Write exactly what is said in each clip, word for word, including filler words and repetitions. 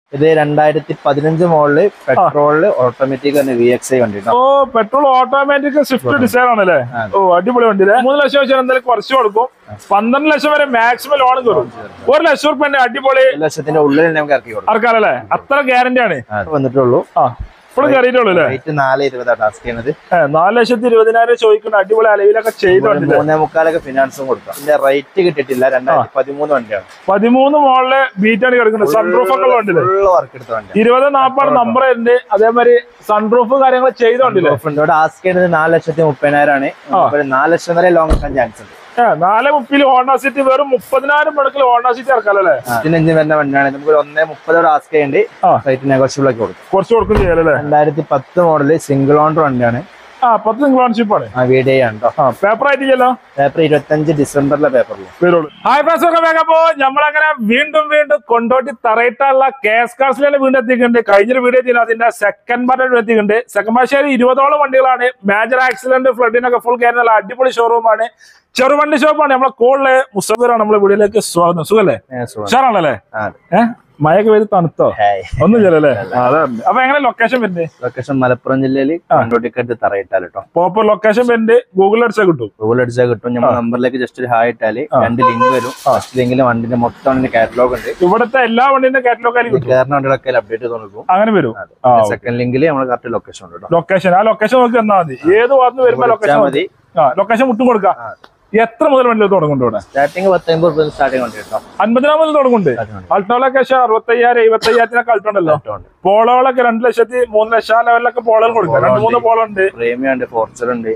ഇത് രണ്ടായിരത്തി പതിനഞ്ച് മോഡല് പെട്രോളില് ഓട്ടോമാറ്റിക് തന്നെ വി എക്സ് ഐ വണ്ടി. ഓ പെട്രോൾ ഓട്ടോമാറ്റിക് സ്വിഫ്റ്റ് ഡിസൈർ ആണല്ലേ? ഓ അടിപൊളി വണ്ടി. മൂന്ന് ലക്ഷം വെച്ചാൽ എന്തായാലും കുറച്ച് കൊടുക്കും. പന്ത്രണ്ട് ലക്ഷം വരെ മാക്സിമം ലോൺ കയറും. ഒരു ലക്ഷം റുപ്യ അടിപൊളി ലക്ഷത്തിന്റെ ഉള്ളിൽ നമുക്ക് ഇറക്കി കൊടുക്കും. ഇറക്കാറല്ലേ? അത്ര ഗ്യാരണ്ടി ആണ് വന്നിട്ടുള്ളൂ. ആ ഇപ്പോഴും കയറിയിട്ടുള്ളൂ അല്ലേ? നാല് ഇരുപതാണ് ടാസ്ക് ചെയ്യുന്നത്. നാല് ലക്ഷത്തി ഇരുപതിനായിരം ചോദിക്കുന്ന അടിപൊളി അലവിലൊക്കെ ചെയ്തോണ്ട് മൂന്നേ മുക്കാലൊക്കെ ഫിനാൻസും കൊടുക്കാം. ഇതിന്റെ റേറ്റ് കിട്ടിയിട്ടില്ല. രണ്ടായിരത്തി പതിമൂന്ന് വണ്ടിയാണ്. പതിമൂന്ന് മോളില് ബീറ്റാണ് കിടക്കുന്നത്. സൺറൂഫ് ഒക്കെ ഉണ്ടല്ലേ? വർക്ക് എടുത്ത വണ്ടി. ഇരുപത് നാൽപ്പത് നമ്പർ ഉണ്ട്. അതേമാതിരി സൺറൂഫ് കാര്യങ്ങൾ ചെയ്തോണ്ടില്ലേ? ടാസ്ക് ചെയ്യുന്നത് നാല് ലക്ഷത്തി മുപ്പതിനായിരം ആണ്. നാല് ലക്ഷം വരെ ലോങ് എടുക്കാൻ ചാൻസ് ഉണ്ട്. നാല് മുപ്പിൽ ഹോണ്ട സിറ്റി വെറും മുപ്പതിനായിരം മുടക്കിൽ ഹോണ്ട സിറ്റി ഇറക്കാല്ലേ? പതിനഞ്ച് വരുന്ന വണ്ടിയാണ്. നമുക്ക് ഒന്നേ മുപ്പതോട് ആസ്ക് ചെയ്യേണ്ടി റേറ്റ് നെഗോഷ്യബിൾ ആക്കി കൊടുക്കും. കുറച്ച് കൊടുക്കും ചെയ്യാലേ? രണ്ടായിരത്തി പത്ത് മോഡല് സിംഗിൾ ഓണർ വണ്ടിയാണ്. ആ പത്ത് സിംഗിൾ ഓണർഷിപ്പ് ആണ്. വീഡിയോ ആണ് പേപ്പർ ആയിട്ടില്ലല്ലോ? പേപ്പർ ഇരുപത്തഞ്ച് ഡിസംബറിലെ പേപ്പറിൽ വരുള്ളൂ. ഹായ് ഫ്രണ്ട്സ്, ഒക്കെ വേഗപ്പോ നമ്മളങ്ങനെ വീണ്ടും വീണ്ടും കൊണ്ടോട്ടി തറയിട്ടുള്ള കെ എസ് കാർസിലെ വീണ്ടും എത്തിക്കുന്നുണ്ട്. കഴിഞ്ഞൊരു വീഡിയോ ചെയ്യുന്നത് അതിന്റെ സെക്കൻഡ് പാർട്ട് എത്തിക്കുന്നുണ്ട്. സെക്കൻഡ് പാർട്ട് ഇരുപതോളം വണ്ടികളാണ്. മേജർ ആക്സിഡന്റ് ഫ്ലഡിനൊക്കെ ഫുൾ കയറുന്ന നല്ല അടിപൊളി ഷോറൂമാണ്. ചെറുവണ്ടി ഷോപ്പാണ്. നമ്മളെ കോളില് മുസ്തഫറാണ് നമ്മളെ വീഡിയോയിലേക്ക് സ്വാഗതം. സുഖല്ലേ? ഉഷാറാണല്ലേ? ഏഹ് മഴയൊക്കെ പെയ്ത് തണുത്തോ? ഒന്നും ചെല്ലല്ലേ? അതാണ്. അപ്പൊ എങ്ങനെ ലൊക്കേഷൻ വരുന്നത്? ലൊക്കേഷൻ മലപ്പുറം ജില്ലയിൽ കൊണ്ടോട്ടിക്കടുത്ത് തറയിട്ടാൽ കേട്ടോ. പ്രോപ്പർ ലൊക്കേഷൻ വരുന്നത് ഗൂഗിൾ അടിച്ചാൽ കിട്ടും. ഗൂഗിൾ അടിച്ചാൽ കിട്ടും. നമ്മുടെ നമ്പറിലേക്ക് ജസ്റ്റ് ഒരു ഹായ് ഇട്ടാല് രണ്ട് ലിങ്ക് വരും. ഫസ്റ്റ് ലിങ്കിൽ വണ്ടിന്റെ മൊത്തം കാറ്റലോഗ് ഉണ്ട്. ഇവിടുത്തെ എല്ലാ വണ്ടിന്റെ കാറ്റലോഗ് കേരള വണ്ടികളൊക്കെ അപ്ഡേറ്റ് ചെയ്തോണ്ടിരിക്കും. അങ്ങനെ വരും. സെക്കൻഡ് ലിങ്കിൽ നമ്മൾ കറക്റ്റ് ലൊക്കേഷൻ ഉണ്ട്. ലൊക്കേഷൻ ആ ലൊക്കേഷൻ നോക്കി തന്നാൽ മതി. ഏത് ഭാഗത്ത് വരുമ്പോ ലൊക്കേഷൻ മതി. ലൊക്കേഷൻ മുട്ടും കൊടുക്കാം. എത്ര മുതൽ വണ്ടി തുടങ്ങുന്നുണ്ട്? സ്റ്റാർട്ടിങ് പത്തൊമ്പത് മുതൽ സ്റ്റാർട്ടിങ് വണ്ടി കേട്ടോ. അൻപതിനായിരം മുതൽ തുടങ്ങുന്നുണ്ട്. അൾട്ടോളൊക്കെ അറുപത്തയ്യായിരം എഴുപത്തി അയ്യായിരത്തിനൊക്കെ അൾട്ടുണ്ടല്ലോ. പോളോകളൊക്കെ രണ്ട് ലക്ഷത്തി മൂന്ന് ലക്ഷം ലെവലിലൊക്കെ പോളുകൾ കൊടുക്കാം. രണ്ട് മൂന്ന് പോളുണ്ട്. പ്രീമിയം ഉണ്ട്, ഫോർച്യൂണർ ഉണ്ട്,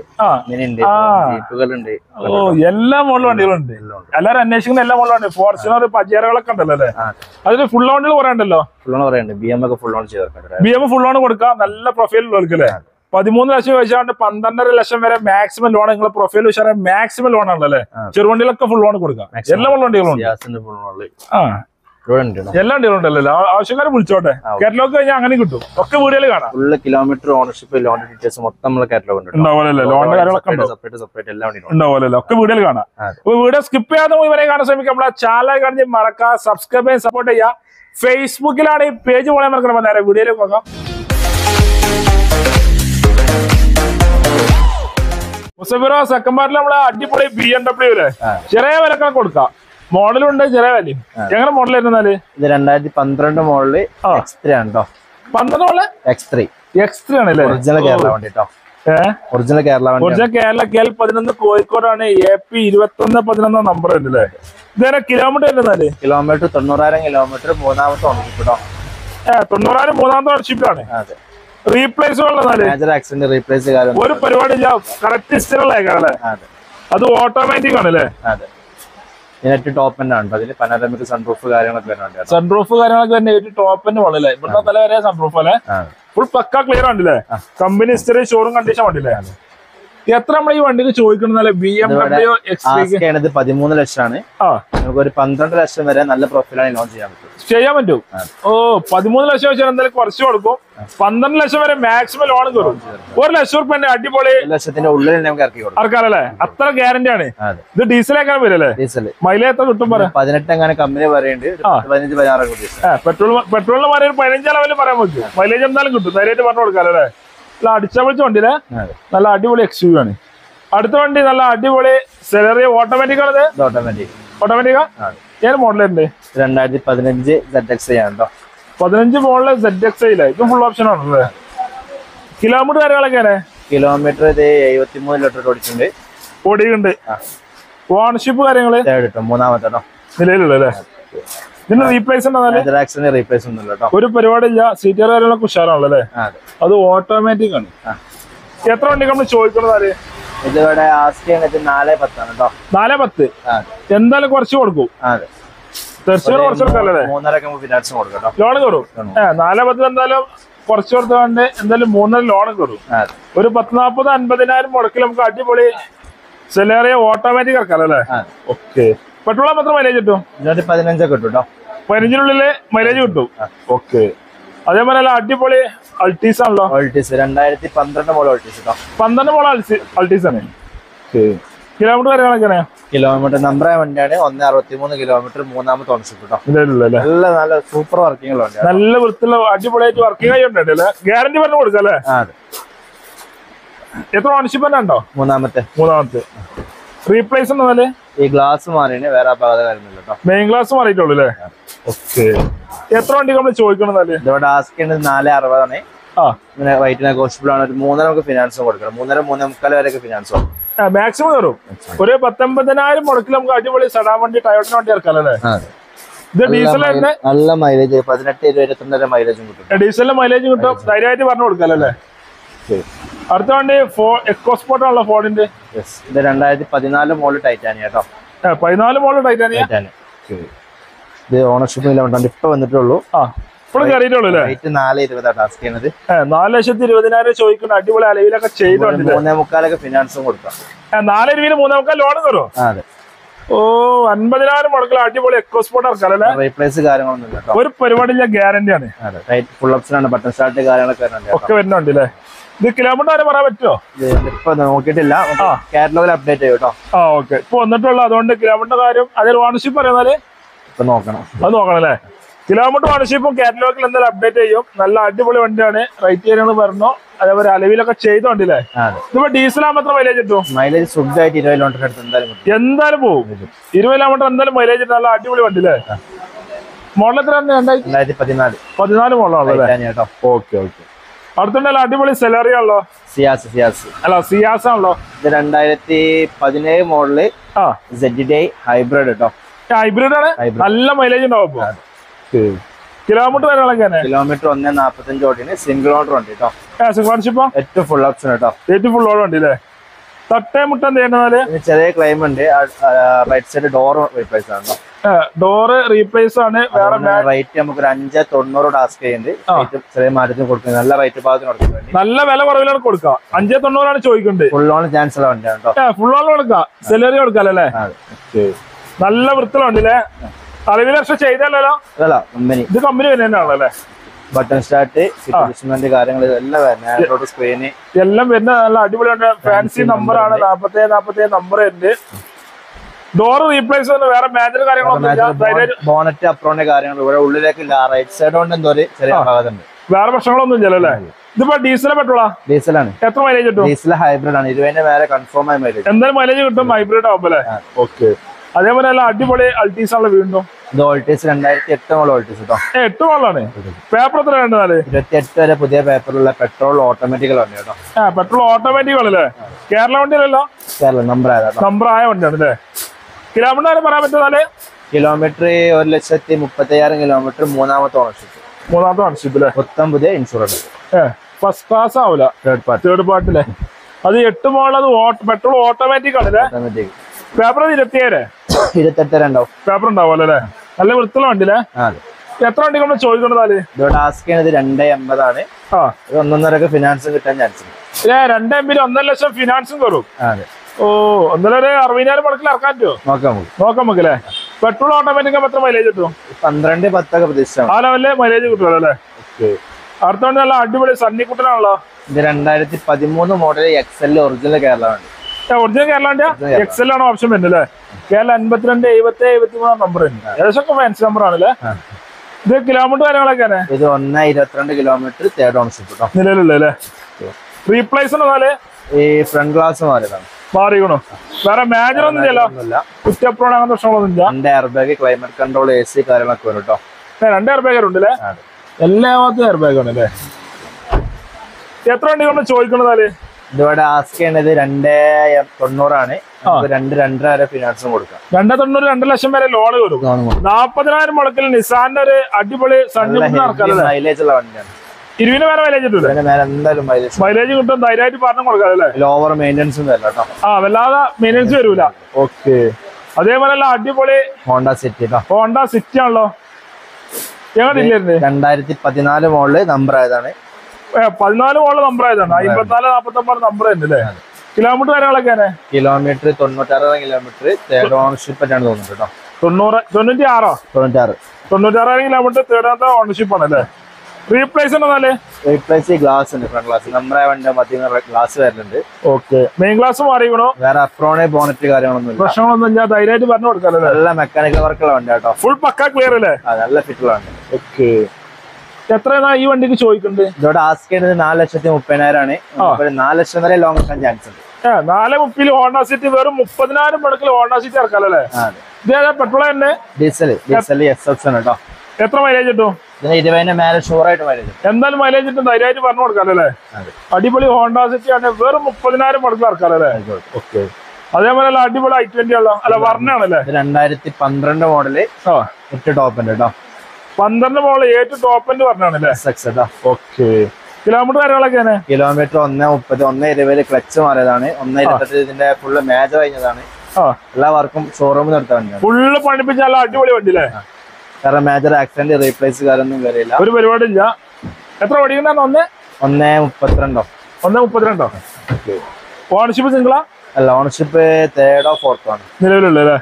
ജീപ്പുകളുണ്ട്. ഓ എല്ലാ മോഡൽ വണ്ടികളുണ്ട്. എല്ലാരും അന്വേഷിക്കുന്ന എല്ലാ മോഡലും ഉണ്ട്. ഫോർച്യൂണർ പജേറകളൊക്കെ ഉണ്ടല്ലോ അല്ലേ? അതിന് ഫുൾ ഓണിൽ കുറെ ഉണ്ടല്ലോ. ഫുൾ ഓൺ പറയുന്നുണ്ട്. ബി എം ഒക്കെ ഫുൾ ഓൺ ചെയ്ത് ബി എം ഫുൾ ഓൺ കൊടുക്കാം. നല്ല പ്രൊഫൈലുള്ളവർക്കല്ലേ? പതിമൂന്ന് ലക്ഷം വെച്ചാണ്ട് പന്ത്രണ്ടര ലക്ഷം വരെ മാക്സിമം ലോൺ. നിങ്ങളെ പ്രൊഫൈൽ വെച്ചാൽ മാക്സിമം ലോൺ ആണല്ലേ? ചെറുവണ്ടികളൊക്കെ ഫുൾ ലോൺ കൊടുക്കാം. എല്ലാ വണ്ടികളും ഉണ്ട്. ആ എല്ലാ വണ്ടികളും ഉണ്ടല്ലോ. ആവശ്യക്കാരെ വിളിച്ചോട്ടെ. കാറ്റലോഗ് കഴിഞ്ഞാൽ അങ്ങനെ കിട്ടും. ഒക്കെ വീടുകളിൽ കാണാം. Full kilometre ownership, loan details മൊത്തം നമ്മളെ കാറ്റലോഗ് ഉണ്ടാവുമല്ലോ. ലോണിന്റെ കാര്യങ്ങളൊക്കെ ഉണ്ടാവുമല്ലോ. ഒക്കെ വീടുകളിൽ കാണാം. അപ്പൊ വീഡിയോ സ്കിപ്പ് ചെയ്യാതെ ഇവരെ കാണാൻ ശ്രമിക്കാം. നമ്മളെ ചാനൽ കാണി മറക്കാം. സബ്സ്ക്രൈബ് ചെയ്യാൻ സപ്പോർട്ട് ചെയ്യാം. ഫേസ്ബുക്കിലാണ് ഈ പേജ് പോലെ മറക്കണം. നേരെ വീഡിയോയിലേക്ക് പോകാം. മുസഫിറോ സെക്കൻഡ് പാർട്ടിൽ നമ്മളെ അടിപൊളി ബി എം ഡബ്ല്യൂ അല്ലേ? ചെറിയ വിലക്കെ കൊടുക്കാം. മോഡലുണ്ട്, ചെറിയ വിലയും. എങ്ങനെ മോഡൽ ആയിരുന്നാല്? ഇത് രണ്ടായിരത്തി പന്ത്രണ്ട് മോഡല് എക്സ് ത്രീ ആണ് കേട്ടോ. പന്ത്രണ്ട് model X three X three ആണല്ലേ? ഒറിജിനൽ കേരള വണ്ടി കേട്ടോ. ഒറിജിനൽ കേരള വണ്ടി. ഒറിജിനൽ കേരള കെ എൽ പതിനൊന്ന് കോഴിക്കോടാണ്. എ പി ഇരുപത്തി ഒന്ന് പതിനൊന്നാം നമ്പർ ഉണ്ട് അല്ലേ? ഇതേ കിലോമീറ്റർ വരുന്നാല്? കിലോമീറ്റർ തൊണ്ണൂറായിരം കിലോമീറ്റർ മൂന്നാമത്തെ ഓണർഷിപ്പ് കേട്ടോ. ഏഹ് തൊണ്ണൂറായിരം മൂന്നാമത്തെ ഓണർഷിപ്പ് ആണ്. അതെ. റീപ്ലേസ് ഒരു പരിപാടി അത് ഓട്ടോമാറ്റിക് ആണല്ലേ? അതെ. ടോപ്പ് എൻഡ് ആണ്. അതിന് പനോരമിക് സൺറൂഫ് കാര്യങ്ങളൊക്കെ വരുന്നുണ്ട്. സൺറൂഫ് കാര്യങ്ങളൊക്കെ തന്നെ ടോപ്പ് എൻഡ് വണ്ടില്ലേ? ഇവിടുത്തെ തല വരെ സൺറൂഫ് അല്ലേ? ഫുൾ പക്ക ക്ലിയർ ആണല്ലേ? കമ്പനി ഹിസ്റ്ററി ഷോറൂം കണ്ടീഷൻ വണ്ടില്ലേ? എത്ര നമ്മൾ ഈ വണ്ടിക്ക് ചോദിക്കണമെന്നല്ലേ? ബി എം ഡബ്ല്യൂ എക്സ് പതിമൂന്ന് ലക്ഷമാണ്. നമുക്ക് ഒരു പന്ത്രണ്ട് ലക്ഷം വരെ നല്ല പ്രൊഫൈലാണ് ലോൺ ചെയ്യാൻ പറ്റും. ചെയ്യാൻ പറ്റും. ഓ പതിമൂന്ന് ലക്ഷം വെച്ചാൽ എന്തായാലും കുറച്ച് കൊടുക്കും. പന്ത്രണ്ട് ലക്ഷം വരെ മാക്സിമം ലോൺ കയറും. ഒരു ലക്ഷം റുപ്യ അടിപൊളി ലക്ഷത്തിന്റെ ഉള്ളിൽ നമുക്ക് ഇറക്കി കൊടുക്കും. ഇറക്കാറല്ലേ? അത്ര ഗ്യാരണ്ടി ആണ്. ഇത് ഡീസലേക്കാൻ വരല്ലേ? ഡീസൽ മൈലേജ് എത്ര കിട്ടും? പറയാം പതിനെട്ട് അങ്ങനെ കമ്പനി പറയുന്നുണ്ട്. പതിനഞ്ച് പതിനാറ് പെട്രോൾ പെട്രോളിന് പറയാൻ ഒരു പതിനഞ്ച് ലെവലിൽ പറയാൻ പറ്റും. മൈലേജ് എന്തായാലും കിട്ടും. ധൈര്യമായിട്ട് പറഞ്ഞു കൊടുക്കാല്ലേ? നല്ല അടിച്ച വിളിച്ച വണ്ടിയിലെ നല്ല അടിപൊളി എക്സ് യു ആണ്. അടുത്ത വണ്ടി നല്ല അടിപൊളി സെലറി ഓട്ടോമാറ്റിക് ആണത്. ഓട്ടോമാറ്റിക് ഓട്ടോമാറ്റിക്കാ? ഏത് മോഡലുണ്ട്? രണ്ടായിരത്തി പതിനഞ്ച് സെഡ് എക്സ് ഐ ആണ്. പതിനഞ്ച് മോഡല് സെഡ് എക്സ് ഐ ഇതും ഫുൾ ഓപ്ഷൻ ആണല്ലേ? കിലോമീറ്റർ കാര്യങ്ങളൊക്കെ? കിലോമീറ്റർ ഇത് എഴുപത്തി മൂന്ന് ലിറ്റർ ഓടിച്ചിട്ടുണ്ട്. ഓടിയുണ്ട്. ഓണർഷിപ്പ് കാര്യങ്ങള് മൂന്നാമത്തെ നിലയിലുള്ള അല്ലേ? ഇതിന് റീപ്ലേസ് റീപ്ലേസ് ഒന്നും ഒരു പരിപാടി ഇല്ല. സീറ്റർ കാര്യങ്ങളൊക്കെ ഉഷാറാണല്ലേ? അത് ഓട്ടോമാറ്റിക് ആണ്. എത്ര വണ്ടി നമ്മൾ ചോദിക്കുന്നത്? ഇതിവിടെ നാല് പത്താണ് കേട്ടോ. നാല് പത്ത് എന്തായാലും കുറച്ച് കൊടുക്കും. തീർച്ചയായും കുറച്ച് കൊടുക്കല്ലേ? ലോൺ കയറും. ഏഹ് നാല് പത്തിൽ എന്തായാലും കുറച്ച് കൊടുത്തോണ്ട് എന്തായാലും മൂന്നര ലോൺ കയറും. ഒരു പത്ത് നാപ്പത് അൻപതിനായിരം മുടക്കിൽ നമുക്ക് അടിപൊളി സെലേറിയ ഓട്ടോമാറ്റിക് ഇറക്കാല്ലേ? ഓക്കെ. പെട്രോൾ മാത്രം മൈലേജ് കിട്ടും? പതിനഞ്ചൊക്കെ കിട്ടും കേട്ടോ. പതിനഞ്ചിനുള്ളില് മൈലേജ് കിട്ടും. ഓക്കെ. അതേപോലെ നല്ല അടിപൊളി അൾട്ടീസ് ആണല്ലോ? അൾട്ടീസ് രണ്ടായിരത്തി പന്ത്രണ്ട് മോഡൽ അൾട്ടീസ്. പന്ത്രണ്ട് മോഡൽ അൾട്ടീസ് ആണ്. കിലോമീറ്റർ കാര്യങ്ങളൊക്കെ കിലോമീറ്റർ നമ്പറായ വണ്ടിയാണ് ഒന്ന് അറുപത്തി മൂന്ന് കിലോമീറ്റർ മൂന്നാമത്തെ ഓണർഷിപ്പ് കേട്ടോ. നല്ല നല്ല സൂപ്പർ വർക്കിംഗ് ഉള്ള വണ്ടിയാണ്. നല്ല വൃത്തിയുള്ള അടിപൊളിയായിട്ട് വർക്കിംഗ് ആയിട്ടുണ്ടല്ലേ. ഗ്യാരണ്ടി പറഞ്ഞു കൊടുക്കാം അല്ലേ? എത്ര ഓണർഷിപ്പ് തന്നെ ഉണ്ടോ? മൂന്നാമത്തെ മൂന്നാമത്തെ റീപ്ലേസ് ഉണ്ടല്ലേ? ഈ ഗ്ലാസ് മാറിയാണ്, വേറെ അപകട കാര്യമില്ല കേട്ടോ. മെയിൻ ഗ്ലാസ് മാറിയിട്ടുള്ളൂ അല്ലേ? ഓക്കെ. എത്ര വണ്ടി നമ്മൾ ചോദിക്കണമെന്നല്ലേ? ഇതോടെ ആസ്ക് ചെയ്യുന്നത് നാല് അറുപതാണ്. ഇങ്ങനെ വൈറ്റ് നെഗോഷ്യബിൾ ആണ്. ഒരു മൂന്നര നമുക്ക് ഫിനാൻസ് കൊടുക്കണം. മൂന്നര മൂന്നേ മുക്കാൽ വരെയൊക്കെ ഫിനാൻസ് കൊടുക്കും. മാക്സിമം കയറും. ഒരു പത്തൊമ്പതിനായിരം മുടക്കിൽ നമുക്ക് അടിപൊളി സെഡാൻ വണ്ടി ടയോട്ടിന് വണ്ടി ഇറക്കാം അല്ലേ? ഇത് ഡീസൽ തന്നെ നല്ല മൈലേജ്, പതിനെട്ട് ഇരുപത്തിരണ്ട് വരെ മൈലേജും കിട്ടും. ഡീസലിന്റെ മൈലേജ് കിട്ടും. ധൈര്യമായിട്ട് പറഞ്ഞു കൊടുക്കാം അല്ലേ? അടുത്ത വണ്ടി എക്കോസ്പോർട്ട് ആണല്ലോ ഫോർഡിന്റെ. ഇത് രണ്ടായിരത്തി പതിനാല് മോഡൽ ടൈറ്റാനിയ കേട്ടോ. പതിനാല് മോഡൽ ടൈറ്റാനിയ. ഇത് ഓണർഷിപ്പ് ഇപ്പൊ വന്നിട്ടുള്ളൂ. ഇപ്പോഴും കയറിയിട്ടുള്ളൂ അല്ലേ? നാല് ഇരുപതാണ് ടാസ്ക് ചെയ്യുന്നത്. നാല് ലക്ഷത്തി ഇരുപതിനായിരം ചോദിക്കുന്ന അടിപൊളി അലവിലൊക്കെ ചെയ്തോണ്ട് മൂന്നേ മുക്കാലൊക്കെ ഫിനാൻസും കൊടുക്കാം. നാല് രൂപയിൽ മൂന്നേ മുക്കാൽ ലോൺ കയറും. അതെ. ഓ അൻപതിനായിരം മുടക്കിൽ അടിപൊളി എക്കോസ്പോർട്ട് ഇറക്കാം അല്ലേ? റീപ്ലേസ് കാര്യങ്ങളൊന്നും ഇല്ല. ഒരു പരിപാടി ഗ്യാരണ്ടി ആണ്. ഫുൾ ഓപ്ഷൻ ആണ്. ബട്ടൺ സ്റ്റാർട്ട് കാര്യങ്ങളൊക്കെ ഒക്കെ വരുന്നുണ്ട് അല്ലേ? ഇത് കിലോമീറ്റർ വരെ പറയാൻ പറ്റുമോ? ഇപ്പൊ നോക്കിയിട്ടില്ല. കാറ്റലോഗിൽ അപ്ഡേറ്റ് ചെയ്യും കേട്ടോ. ആ ഓക്കെ. ഇപ്പൊ വന്നിട്ടുള്ള അതുകൊണ്ട് കിലോമീറ്റർ കാര്യം അതിൽ ഓണർഷിപ്പ് പറയുന്നാല് ഇപ്പൊ നോക്കണം. അത് നോക്കണം അല്ലേ? കിലോമീറ്റർ ഓണർഷിപ്പും കാറ്റലോഗിൽ എന്തായാലും അപ്ഡേറ്റ് ചെയ്യും. നല്ല അടിപൊളി വണ്ടിയാണ്. റേറ്റ് കാര്യങ്ങൾ പറഞ്ഞു. അതേപോലെ അലവിലൊക്കെ ചെയ്തോണ്ടില്ലേ? ഇതിപ്പോ ഡീസൽ ആകുമ്പോൾ എത്ര മൈലേജ് കിട്ടും? മൈലേജ് സുഖമായിട്ട് ഇരുപത് കിലോമീറ്റർ അടുത്ത് എന്തായാലും എന്തായാലും പോകും. ഇരുപത് കിലോമീറ്റർ എന്തായാലും മൈലേജ് കിട്ടും. നല്ല അടിപൊളി വണ്ടി അല്ലേ? മോഡൽ എത്ര? രണ്ടായിരത്തി പതിനാല് പതിനാല് മോഡലാണല്ലോ. Okay okay. അടുത്തുണ്ടല്ലോ അടിപൊളി സെലറി ആണല്ലോ. സിയാസ് സിയാസ് അല്ല സിയാസ് ആണല്ലോ. ഇത് രണ്ടായിരത്തി പതിനേഴ് മോഡല് ഹൈബ്രിഡ് കേട്ടോ. ഹൈബ്രിഡ് ആണ്. നല്ല മൈലേജ് ഉണ്ടാവും. കിലോമീറ്റർ കാര്യങ്ങളൊക്കെ കിലോമീറ്റർ ഒന്നേ നാപ്പത്തഞ്ച് ഓടിന് സിംഗിൾ ഓണർ ഉണ്ട് കേട്ടോ. സിംഗിൾ ഓണർഷിപ്പ് ഏറ്റവും ഫുൾ ഓപ്ഷൻ കേട്ടോ. ഏറ്റവും ഫുൾ ഓണർ ഉണ്ട് അല്ലേ? തട്ടേ മുട്ട എന്ത് ചെറിയ ക്ലെയിം ഉണ്ട്. റൈറ്റ് സൈഡ് ഡോർ റീപ്ലേസ് ആണ്. ഡോറ് റീപ്ലേസ് ആണ്. വേറെ റേറ്റ് നമുക്ക് ഒരു അഞ്ച് തൊണ്ണൂറ് ടാസ്ക് ചെയ്യുന്നുണ്ട്. ചെറിയ മാറ്റത്തിന് കൊടുക്കുന്നത്. നല്ല റേറ്റ് ഭാഗത്തിന് കൊടുക്കുന്നത്. നല്ല വില കുറവിലാണ് കൊടുക്കാം. അഞ്ചേ തൊണ്ണൂറാണ് ചോദിക്കുന്നത്. ഫുൾ ഓൺ ചാൻസ് ഉള്ള വണ്ടിയാണ് കേട്ടോ. ഫുൾ ഓൺ കൊടുക്കാം. സെലറി കൊടുക്കാം അല്ലേ? നല്ല വൃത്തിലുണ്ടല്ലേ? അലവിൽ വർഷം ചെയ്തല്ലോ. ഇത് കമ്പനി തന്നെയാണല്ലേ? ബട്ടൺ സ്റ്റാർട്ട് കാര്യങ്ങൾ എല്ലാം സ്ക്രീന് എല്ലാം വരുന്ന നല്ല അടിപൊളിയാണ്. ഫാൻസി നമ്പർ ആണ്. നാപ്പത്തേഴ് നാപ്പത്തേഴ് നമ്പർ ഉണ്ട്. ഡോർ റീപ്ലേസ് വേറെ മേജർ കാര്യങ്ങളൊന്നും. ബോണറ്റ് അപ്രോണിന്റെ കാര്യങ്ങൾ ഇവിടെ ഉള്ളിലേക്ക് റൈറ്റ് സൈഡ് കൊണ്ട് എന്തോ ചെറിയ ഭാഗത്തുണ്ട്. വേറെ പ്രശ്നങ്ങളൊന്നും ഇല്ലല്ലേ? ഇതിപ്പോ ഡീസൽ പെട്രോളാ? ഡീസലാണ്. എത്ര മൈലേജ് കിട്ടും? ഡീസൽ ഹൈബ്രിഡ് ആണ്. ഇരുപതിന്റെ വേറെ കൺഫേം ആയി മൈലേജ് എന്തായാലും മൈലേജ് കിട്ടും. ഹൈബ്രിഡ് ആവുമ്പോ. ഓക്കെ. അതേപോലെ നല്ല അടിപൊളി അൾട്ടീസ് ആണല്ലോ വീണ്ടും. ഇത് ഓൾട്ടീസ് രണ്ടായിരത്തി എട്ട് മോഡൽ ഓൾട്ടീസ് കേട്ടോ. എട്ട് മോഡലാണ്. പേപ്പർ എത്ര വേണ്ടത്? ഇരുപത്തി എട്ട് വരെ പുതിയ പേപ്പറുള്ള പെട്രോൾ ഓട്ടോമാറ്റിക് വണ്ടി കേട്ടോ. ആ പെട്രോൾ ഓട്ടോമാറ്റിക് ആണല്ലേ? കേരള വണ്ടിയല്ലോ? കേരള നമ്പർ ആയതാ. നമ്പർ ആയ വണ്ടിയാണ് അല്ലേ? കിലോമീറ്റർ പറയാൻ പറ്റുന്നാല്? കിലോമീറ്റർ ഒരു ലക്ഷത്തി മുപ്പത്തി അയ്യായിരം കിലോമീറ്റർ മൂന്നാമത്തെ ഓണർഷിപ്പ്. മൂന്നാമത്തെ ഓണർഷിപ്പ് അല്ലേ? മൊത്തം പുതിയ ഇൻഷുറൻസ്. ഫസ്റ്റ് ക്ലാസ് ആവൂല. Third party. തേർഡ് പാർട്ടില്ലേ? അത് എട്ട് മോഡൽ. അത് പെട്രോൾ ഓട്ടോമാറ്റിക് ആണല്ലേ? ഓട്ടോമാറ്റിക്. പേപ്പർ ഇരുപത്തിയേഴ് ഇരുപത്തെട്ട് ഉണ്ടാവും. പേപ്പർ ഉണ്ടാവുമല്ലോ അല്ലേ? നല്ല വൃത്തിയുള്ള വണ്ടിയില്ലേ? എത്ര വണ്ടി നമ്മൾ ചോദിക്കണത്? ഇതോടെ ആസ്ക് ചെയ്യുന്നത് രണ്ടേ എൺപതാണ്. ഒന്നൊന്നരക്ക് ഫിനാൻസും കിട്ടാൻ ചാൻസ് ഉണ്ട്. രണ്ടേ എൺപത് ഒന്നര ലക്ഷം ഫിനാൻസും കയറും. അതെ. ഓ ഒന്നര ഒരു അറുപതിനായിരം മുടക്കിൽ ഇറക്കാൻ പറ്റുമോ? നോക്കാം നോക്കാം നമുക്ക് അല്ലേ? പെട്രോൾ ഓട്ടോമാറ്റിക് എത്ര മൈലേജ് കിട്ടും? പന്ത്രണ്ട് പത്തൊക്കെ പ്രതീക്ഷിച്ചാണ്. ആ ലെവലില് മൈലേജ് കിട്ടുമല്ലോ അല്ലേ? അടുത്ത വണ്ടി നല്ല അടിപൊളി സണ്ണിക്കുട്ടനാണല്ലോ. ഇത് രണ്ടായിരത്തി പതിമൂന്ന് മോഡൽ എക്സൽ ഒറിജിനൽ കേരള വണ്ടി. ഒറിജിനൽ കേരള വണ്ടിയാ? എക്സൽ ആണ് ഓപ്ഷൻ വരുന്നത് അല്ലേ? കേരള അൻപത്തിരണ്ട് എഴുപത്തി എഴുപത്തി മൂന്നാം നമ്പർ ഉണ്ട്. ഏകദേശം ഫാൻസി നമ്പർ ആണല്ലേ? ഇത് കിലോമീറ്റർ കാര്യങ്ങളൊക്കെയാണ്. ഇത് ഒന്ന് ഇരുപത്തിരണ്ട് കിലോമീറ്റർ തേർഡ് ഓണർഷിപ്പ് നിലവിലുള്ള അല്ലേ? റീപ്ലേസ് ഉണ്ടോ? ഈ ഫ്രണ്ട് ഗ്ലാസ് മാറിയതാണ്. മാറിക്കണോ? വേറെ മേജർ ഒന്നും ഇല്ല. കുറ്റപ്രോൺ അങ്ങനത്തെ പ്രശ്നങ്ങളൊന്നും ഇല്ല. രണ്ട് air bag, climate control, A C കാര്യങ്ങളൊക്കെ വരും കേട്ടോ. രണ്ട് എയർ ബാഗ് ഉണ്ടല്ലേ? എല്ലാ ഭാഗത്തും എയർ ബാഗ് ആണല്ലേ? എത്ര വണ്ടി നമ്മൾ ചോദിക്കണതാല്? ഇതിവിടെ ആസ്ക് ചെയ്യണത് രണ്ടേ തൊണ്ണൂറാണ്. രണ്ട് രണ്ടര വരെ ഫിനാൻസും കൊടുക്കാം. രണ്ടേ തൊണ്ണൂറ് രണ്ട് ലക്ഷം വരെ ലോൺ വരും. നാപ്പതിനായിരം മുടക്കിൽ നിസാന്റെ ഒരു അടിപൊളി മൈലേജ് ഉള്ള വണ്ടിയാണ്. ഇരുപതിന് വരെ മൈലേജ് കിട്ടും. എന്തായാലും മൈലേജ് മൈലേജ് കിട്ടും. ധൈര്യമായിട്ട് പറഞ്ഞു കൊടുക്കാം അല്ലേ? ഓവർ മെയിൻ്റെനൻസും വരില്ല കേട്ടോ. ആ വല്ലാതെ മെയിൻ്റെനൻസ് വരൂല. ഓക്കെ. അതേപോലെ അടിപൊളി ഹോണ്ട സിറ്റി. ഹോണ്ട സിറ്റി ആണല്ലോ. ഞങ്ങളില്ലായിരുന്നു. രണ്ടായിരത്തി പതിനാല് മോഡല് നമ്പർ ആയതാണ്. പതിനാല് മോഡല് നമ്പർ ആയതാണ്. അമ്പത്തിനാല് നാപ്പത്തി ഒമ്പത് നമ്പർ ഉണ്ട് അല്ലേ? കിലോമീറ്റർ കാര്യങ്ങളൊക്കെയാണ്? കിലോമീറ്റർ തൊണ്ണൂറ്റാറ് കിലോമീറ്റർ തേർഡ് ഓണർഷിപ്പ് ആയിട്ടാണ് തോന്നുന്നത് കേട്ടോ. തൊണ്ണൂറ് തൊണ്ണൂറ്റി ആറോ? തൊണ്ണൂറ്റാറ് തൊണ്ണൂറ്റാറായിരം കിലോമീറ്റർ തേർഡ് ഓണർഷിപ്പ് ആണ് അല്ലേ? റീപ്ലേസ് ഉണ്ടോന്നാല്? റീപ്ലേസ് ഗ്ലാസ് ഉണ്ട്, ഫ്രണ്ട് ഗ്ലാസ് നമ്മുടെ വണ്ടി മധ്യ ഗ്ലാസ് വരുന്നുണ്ട്. ഓക്കെ, മെയിൻ ഗ്ലാസ് മാറിക്കണോ? വേറെ അപ്രോണെ ബോണറ്റ് കാര്യങ്ങളൊന്നും പ്രശ്നങ്ങളൊന്നും ഇല്ല, ധൈര്യമായിട്ട് പറഞ്ഞു കൊടുക്കാല്ലോ. നല്ല മെക്കാനിക്കൽ വർക്കുള്ള വണ്ടി കേട്ടോ, ഫുൾ പക്ക ക്ലിയർ അല്ലേ? നല്ല ഫിറ്റുള്ള വണ്ടി. ഓക്കെ, എത്രയാണ് ഈ വണ്ടിക്ക് ചോദിക്കുന്നത്? ഇതോടെ ആസ്ക് ചെയ്യുന്നത് നാല് ലക്ഷത്തി മുപ്പതിനായിരം ആണ്. നാല് ലക്ഷം വരെ ലോങ് എടുക്കാൻ ചാൻസ് ഉണ്ട്. നാല് മുപ്പിൽ ഹോണ്ട സിറ്റി വെറും മുപ്പതിനായിരം മുടക്കിൽ ഹോണ്ട സിറ്റി ഇറക്കാല്ലേ? ഇതേതാ പെട്രോൾ തന്നെ? ഡീസൽ ഡീസൽ എസ് എക്സ് ആണ് കേട്ടോ. എത്ര മൈലേജ് കിട്ടും? ഇരുപതിന്റെ മേലെ ഷുവർ ആയിട്ട് മൈലേജ്. എന്തായാലും മൈലേജ് കിട്ടും, ധൈര്യമായിട്ട് പറഞ്ഞു കൊടുക്കാല്ലേ? അടിപൊളി ഹോണ്ട സിറ്റി ആണ്, വെറും മുപ്പതിനായിരം മുടക്കിൽ ഇറക്കാല്ലേ? ഓക്കെ, അതേപോലെ അടിപൊളി ഐ ട്വന്റി ഉള്ള അല്ല വർണ്ണാണല്ലേ? രണ്ടായിരത്തി പന്ത്രണ്ട് മോഡല് എട്ട് ടോപ്പ് ഉണ്ട് കേട്ടോ. പന്ത്രണ്ട് മോഡൽ ഏറ്റവും ടോപ്പ് എൻഡ് പറഞ്ഞാണല്ലേ? ഓക്കെ, കിലോമീറ്റർ കാര്യങ്ങളൊക്കെയാണ്? കിലോമീറ്റർ ഒന്നേ മുപ്പത് ഒന്നേ ഇരുപത് ക്ലച്ച് മാറിയതാണ്. ഒന്നേ ഇരുപത്തി ഇതിന്റെ ഫുള്ള് മേജർ കഴിഞ്ഞതാണ്. എല്ലാ വർക്കും ഷോറൂമിൽ നിർത്താൻ വേണ്ടിയാണ്. ഫുള്ള് പണിപ്പിച്ച നല്ല അടിപൊളി വണ്ടി അല്ലേ? കാരണം മേജർ ആക്സിഡന്റ് റീപ്ലേസ് കാര്യമൊന്നും വരില്ല, ഒരു പരിപാടി ഇല്ല. എത്ര ഓടിക്കുന്ന? ഒന്ന് ഒന്നേ മുപ്പത്തിരണ്ടോ ഒന്നേ മുപ്പത്തിരണ്ടോ ഓണർഷിപ്പ് സിംഗിളാ? അല്ല, ഓണർഷിപ്പ് തേർഡോ ഫോർത്തോ ആണ് നിലവിലുള്ളല്ലേ?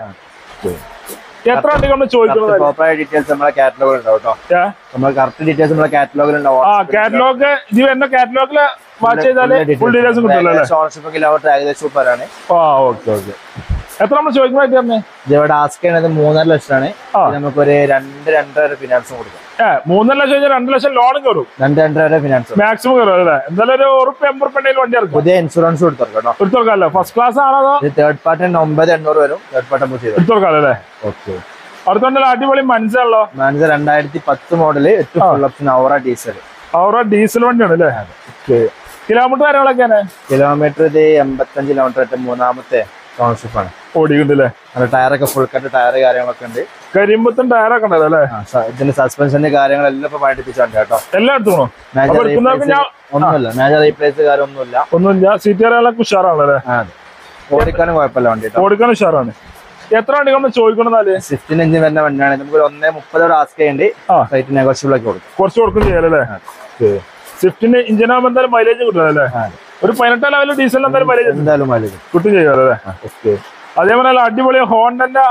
എത്ര വണ്ടി നമ്മൾ ചോദിക്കുന്നത്? പ്രോപ്പർ ഡീറ്റെയിൽസ് നമ്മളെ കാറ്റലോഗിൽ ഉണ്ടാവും കേട്ടോ. നമ്മൾ കറക്റ്റ് ഡീറ്റെയിൽസ് നമ്മളെ കാറ്റലോഗിൽ ഉണ്ടാവും. ആ കാറ്റലോഗ് ഇത് വരുന്ന കാറ്റലോഗില് വാച്ച് ചെയ്താല് ഫുൾ ഡീറ്റെയിൽസ് കിട്ടുമല്ലോ. ഓണർഷിപ്പ് കിലോമീറ്റർ ഏകദേശം സൂപ്പറാണ്. ആ ഓക്കെ ഓക്കെ. എത്ര നമ്മൾ ചോദിക്കുന്നത്? ഇവിടെ ആസ്ക് ചെയ്യുന്നത് മൂന്നര ലക്ഷമാണ്. നമുക്കൊരു രണ്ട് രണ്ടര വരെ ഫിനാൻസും കൊടുക്കാം. മൂന്നര ലക്ഷം കഴിഞ്ഞാൽ രണ്ട് ലക്ഷം ലോൺ കയറും. രണ്ട് രണ്ടര വരെ ഫിനാൻസ് മാക്സിമം കയറും അല്ലേ? എന്തായാലും ഒരു ഉറപ്പ് എൺപത് പെണ്ണയിൽ വണ്ടി ഇറക്കും. പുതിയ ഇൻഷുറൻസ് എടുത്തോർക്കാം എടുത്തോർക്കാല്ലോ. ഫസ്റ്റ് ക്ലാസ് ആണോ? തേർഡ് പാർട്ടി ഒമ്പത് എണ്ണൂറ് വരും. തേർഡ് പാർട്ടി എടുത്തോർക്കാല്ലോ അല്ലേ? ഓക്കെ, അടുത്തോണ്ടല്ലോ അടിപൊളി മനസ്സിലല്ലോ. മനസ്സിൽ രണ്ടായിരത്തി പത്ത് മോഡല് ഏറ്റവും full option Aura diesel. Aura diesel വണ്ടിയാണ് അല്ലേ? കിലോമീറ്റർ കാര്യങ്ങളൊക്കെയാണ്? കിലോമീറ്റർ ഇത് എൺപത്തഞ്ച് കിലോമീറ്റർ മൂന്നാമത്തെ ഓണർഷിപ്പ് ആണ്. ഓടിക്കുന്നുണ്ടല്ലേ? ടയറൊക്കെ ഫുൾ കട്ട് ടയർ കാര്യങ്ങളൊക്കെ ഉണ്ട്. കരിമ്പത്തും ടയറൊക്കെ ഉണ്ടല്ലോ അല്ലേ? ഇതിന്റെ സസ്പെൻഷന്റെ കാര്യങ്ങളെല്ലാം ഇപ്പൊ പഠിപ്പിച്ചുണ്ട് കേട്ടോ. എല്ലാം എടുത്തോണോ? ഒന്നുമില്ല, മേജർ റീപ്ലേസ് കാര്യമൊന്നുമില്ല. ഒന്നുമില്ല. സീറ്റ് കാര്യങ്ങളൊക്കെ ഉഷാറാണല്ലേ? ഓടിക്കാനും കുഴപ്പമില്ല വണ്ടി. ഓടിക്കാനും ഉഷാറാണ്. എത്ര വണ്ടി നമ്മൾ ചോദിക്കണമെന്നാല്? സ്വിഫ്റ്റിന് എഞ്ചിൻ വരുന്ന വണ്ടിയാണ്. നമുക്ക് ഒന്നേ മുപ്പതോടെ ആസ്ക് ചെയ്യേണ്ടി റേറ്റ് നെഗോഷ്യബിൾ ആക്കി കൊടുക്കും. കുറച്ച് കൊടുക്കും ചെയ്യാലല്ലേ? സ്വിഫ്റ്റിന്റെ ഇഞ്ചിനാകുമ്പോൾ എന്തായാലും മൈലേജ് കിട്ടുമല്ലേ? ഒരു പതിനെട്ടാം ലെവലിൽ ഡീസലിന് എന്തായാലും മൈലേജ് എന്തായാലും മൈലേജ് കിട്ടും ചെയ്യാലല്ലേ? അതേപോലെ അടിപൊളി ഹോണ്ടന്റെ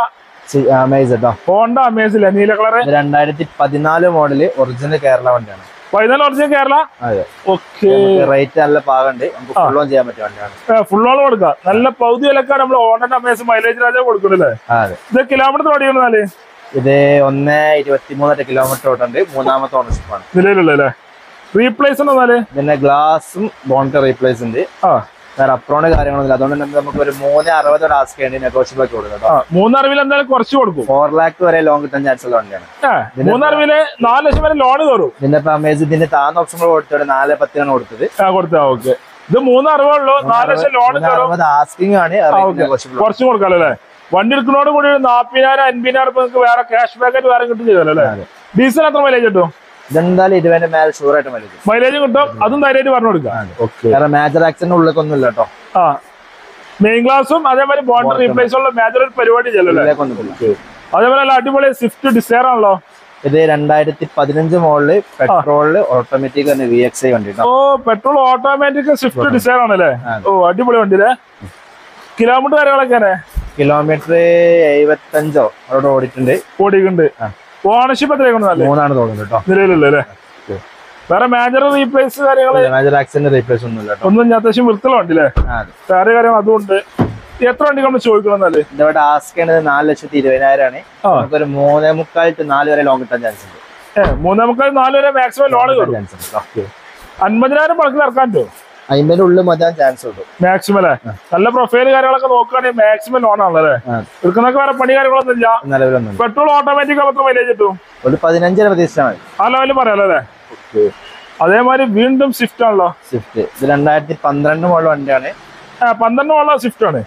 ഹോണ്ട അമേസില്ലേ നീല കളറ്? രണ്ടായിരത്തി പതിനാല് മോഡല് ഒറിജിനൽ കേരള വണ്ടിയാണ്. പതിനാല് ഒറിജിനൽ കേരള. ഓക്കെ, റേറ്റ് നല്ല പാകണ്ട്. നമുക്ക് ഫുൾ ഓൺ ചെയ്യാൻ പറ്റിയ വണ്ടിയാണ്. ഫുൾ ഓൺ കൊടുക്കാം. നല്ല പകുതി വിലക്കാണ് നമ്മൾ ഹോണ്ടന്റെ അമേസ് മൈലേജ് രാജ കൊടുക്കുന്നില്ലേ? ഇത് കിലോമീറ്റർ ഓടിക്കണമെന്നാല്? ഇത് ഒന്നേ ഇരുപത്തി മൂന്നര കിലോമീറ്റർ ഓട്ടുണ്ട്. മൂന്നാമത്തെ ഓണർഷിപ്പ് ആണ് നിലവിലുള്ളല്ലേ? റീപ്ലേസ് ഉണ്ടെന്നാല്? പിന്നെ ഗ്ലാസും ബോണറ്റ് റീപ്ലേസ് ഉണ്ട്. വേറെ അപ്രോണ് കാര്യങ്ങളൊന്നും. അതുകൊണ്ട് തന്നെ നമുക്ക് ഒരു മൂന്ന് അറുപത് ആസ്ക് ചെയ്യേണ്ടി നെഗോഷ്യബിൾ ആക്കി കൊടുക്കാം. മൂന്നറിവിൽ എന്തായാലും കുറച്ച് കൊടുക്കും. ഫോർ ലാക്ക് വരെ ലോൺ കിട്ടാൻ ചാൻസ് ഉള്ള വണ്ടിയാണ്. മൂന്നറിവില് നാല് ലക്ഷം വരെ ലോൺ കയറും. ഇതിന്റെ അമേസ് ഇതിന്റെ താന്ന ഓപ്ഷനുകൾ കൊടുത്തത് നാല് പത്തിനാണ് കൊടുത്തത്. കൊടുത്താ ഓക്കെ. ഇത് മൂന്ന് അറിവുള്ളൂ, നാല് ലക്ഷം ലോൺ ആസ്കിംഗ് ആണ്. കുറച്ചും കൊടുക്കാല്ലോ അല്ലേ? വണ്ടി എടുക്കുന്നതോട് കൂടി നാപ്പതിനായിരം അൻപതിനായിരം നിങ്ങൾക്ക് വേറെ ക്യാഷ് ബാക്ക് വേറെ കിട്ടും ചെയ്തല്ലോ അല്ലേ? ഡീസൽ എത്ര മൈലേജ് കിട്ടും? ഇതെന്തായാലും ഇരുപതിന്റെ മേലെ ഷുവർ ആയിട്ട് മൈലേജ് മൈലേജ് കിട്ടും. അതും ധൈര്യമായിട്ട് പറഞ്ഞു കൊടുക്കാം. മേജർ ആക്സിഡന്റ് ഉള്ളിലേക്കൊന്നും ഇല്ല കേട്ടോ. ആ മെയിൻ ഗ്ലാസും അതേപോലെ ബോണ്ട് റീപ്ലേസ് ഉള്ള മേജർ പരിപാടി ചെയ്യല്ലേ? അതേപോലെ അടിപൊളി സ്വിഫ്റ്റ് ഡിസയർ ആണല്ലോ. ഇത് രണ്ടായിരത്തി പതിനഞ്ച് മോഡല് പെട്രോളില് ഓട്ടോമാറ്റിക് തന്നെ വി എക്സ് ഐ വണ്ടി. ഓ പെട്രോൾ ഓട്ടോമാറ്റിക് സ്വിഫ്റ്റ് ഡിസയർ ആണല്ലേ? ഓ അടിപൊളി വണ്ടിയില്ലേ? കിലോമീറ്റർ കാര്യങ്ങളൊക്കെയാണ്? കിലോമീറ്റർ എഴുപത്തഞ്ചോ അവിടെ ഓടിയിട്ടുണ്ട്. ഓടിയിട്ടുണ്ട്. ഓണർഷിപ്പ് എത്രയാണ്? മൂന്നാണ് തോന്നുന്നു കേട്ടോ നിലവിലല്ലേ? വേറെ മേജർ റീപ്ലേസ് കാര്യങ്ങൾ മേജർ ആക്സിഡന്റ് റീപ്ലേസ് ഒന്നുമില്ല. ഒന്നും അത്യാവശ്യം വൃത്തിയുള്ള വണ്ടിയില്ലേ? വേറെ കാര്യം അതുകൊണ്ട് എത്ര വണ്ടി നമ്മൾ ചോദിക്കണം? ഇവിടെ ആസ്ക് ചെയ്യുന്നത് നാല് ലക്ഷത്തി ഇരുപതിനായിരം ആണ്. നമുക്കൊരു മൂന്നേ മുക്കാൽ ടു നാല് വരെ ലോൺ കിട്ടാൻ ചാൻസ് ഉണ്ട്. ഏഹ് മൂന്നേ മുക്കാൽ നാല് വരെ മാക്സിമം ലോൺ കിട്ടും. അൻപതിനായിരം പണക്കിൽ ഇറക്കാൻ പറ്റുമോ? അമ്പതിന്റെ ഉള്ളിൽ മതിയാൻ ചാൻസ് ഉണ്ട് മാക്സിമം അല്ലേ? നല്ല പ്രൊഫൈൽ കാര്യങ്ങളൊക്കെ നോക്കുകയാണെങ്കിൽ മാക്സിമം ലോൺ ആണല്ലേ? എടുക്കുന്നൊക്കെ വേറെ പണി കാര്യങ്ങളൊന്നും ഇല്ല നിലവിലൊന്നും. പെട്രോൾ ഓട്ടോമാറ്റിക് എത്ര മൈലേജ് കിട്ടും? ഒരു പതിനഞ്ചര പ്രതീക്ഷിച്ചാൽ മതി. ആ ലെവലിൽ പറയാലോ അല്ലേ? അതേമാതിരി വീണ്ടും സ്വിഫ്റ്റ് ആണല്ലോ. സ്വിഫ്റ്റ് ഇത് രണ്ടായിരത്തി പന്ത്രണ്ട് മോഡൽ വണ്ടിയാണ്. പന്ത്രണ്ട് മോഡൽ സ്വിഫ്റ്റ് ആണ്.